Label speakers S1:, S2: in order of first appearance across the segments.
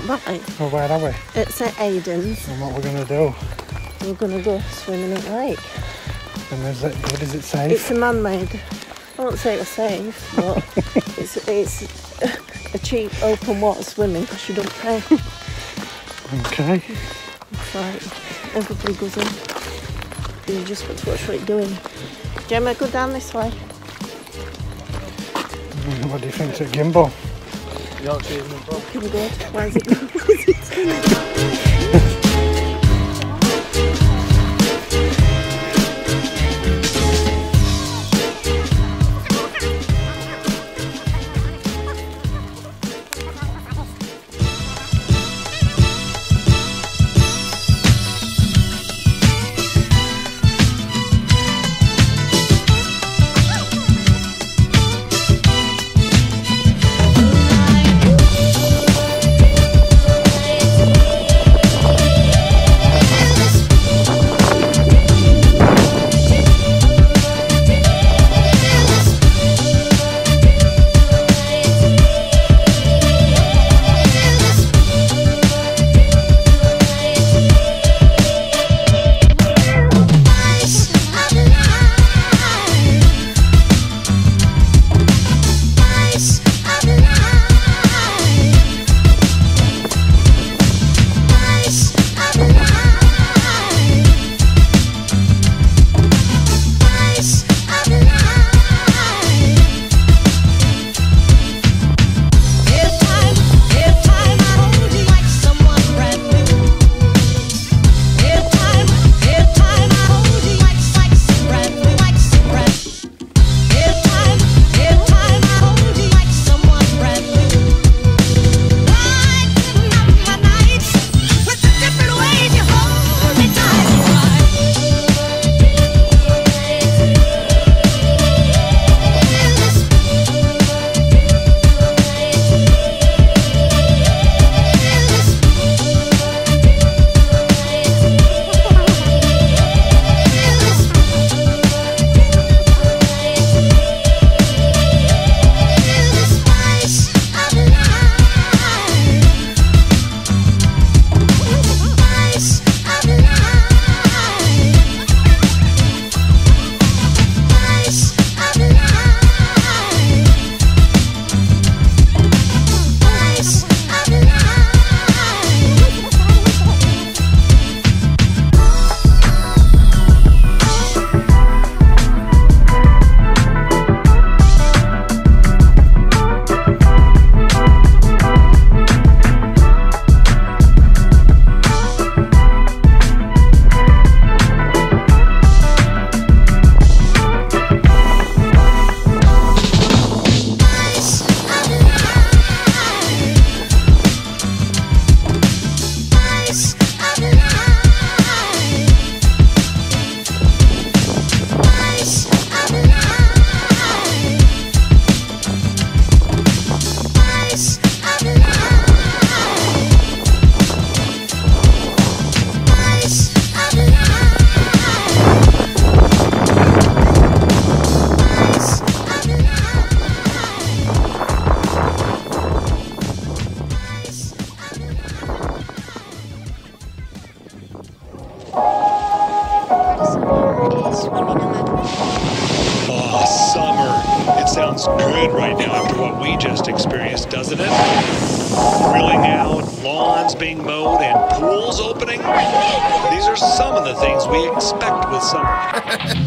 S1: not bad.
S2: Well, where are we?
S1: It's at Aidan's.
S2: And what we're going to do?
S1: We're going to go swimming in the lake.
S2: And is it good? Is it safe?
S1: It's a man-made. I won't say it's safe, but it's a cheap open water swimming because you don't pay.
S2: Okay.
S1: It's like everybody goes in. You just got to watch what you're doing. Gemma, go down this way.
S2: What do you think to gimbal?
S1: Looking good. Why is it?
S3: sounds good right now after what we just experienced, doesn't it? Grilling out, lawns being mowed, and pools opening. These are some of the things we expect with summer.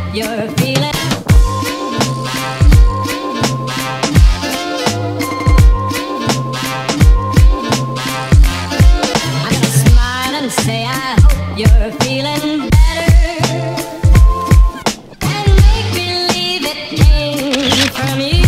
S4: you're feeling. I'm gonna smile and say I hope you're feeling better, and make believe it came from you.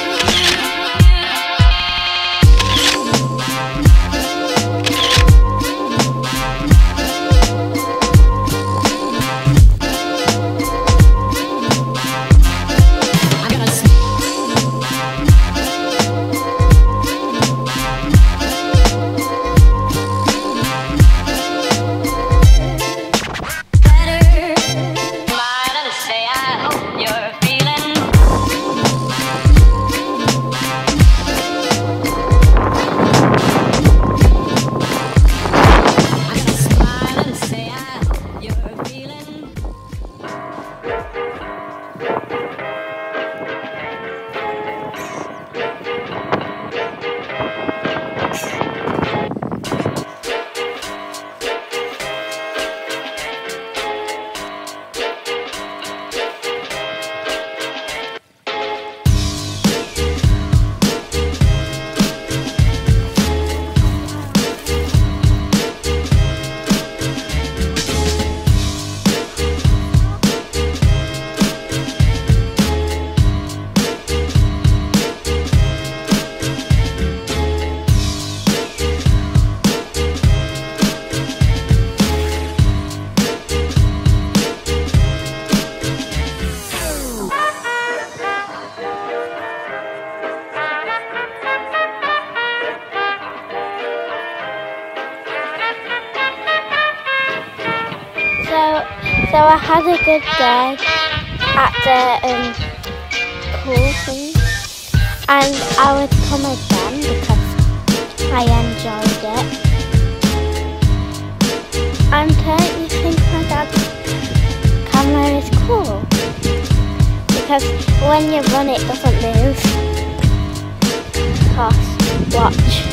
S5: So I had a good day at the pool thing, and I would come again because I enjoyed it. And don't you think my dad's camera is cool? Because when you run it doesn't move. Because watch.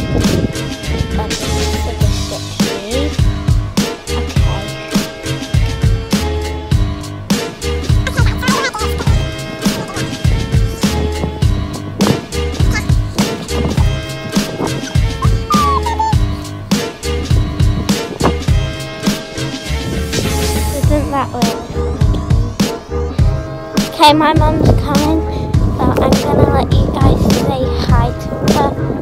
S5: Okay, my mum's coming, so I'm gonna let you guys say hi to her.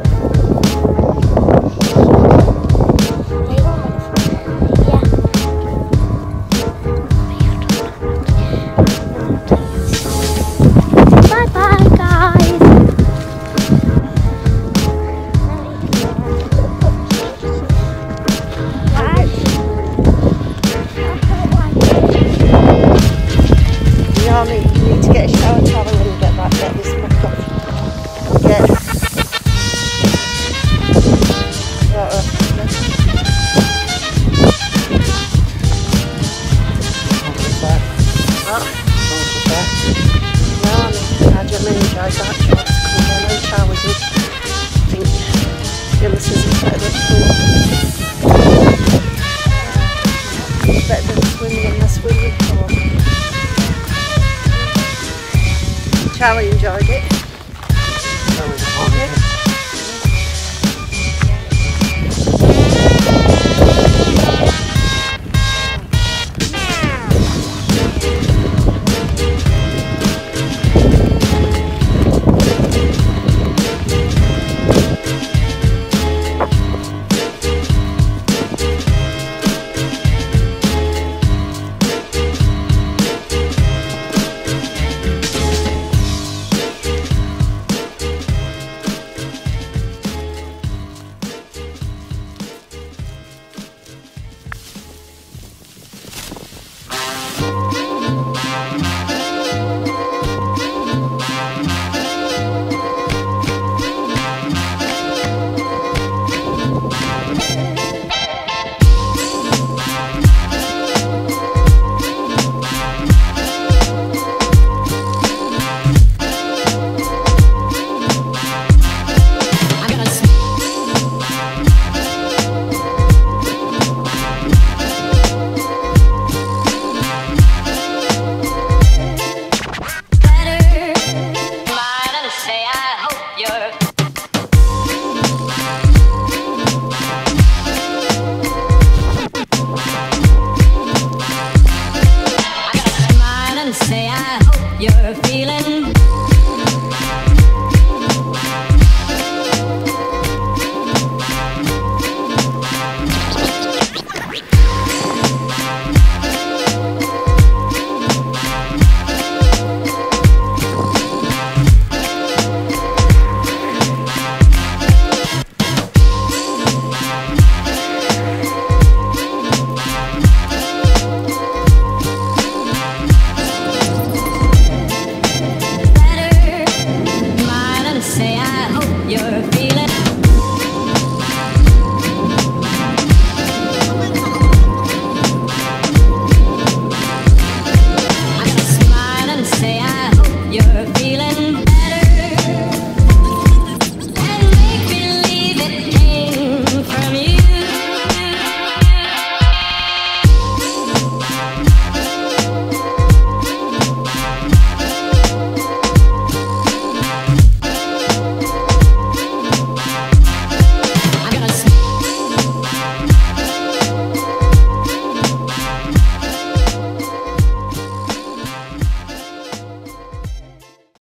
S5: Yeah. Bye bye, guys.
S1: You need to get a shower towel when you get back. Get this muck off. Get. I don't really enjoy that job. No showers in. I think the illnesses is better than pool. Better than swimming in the swimming pool. Charlie enjoyed it.
S4: say I hope you're feeling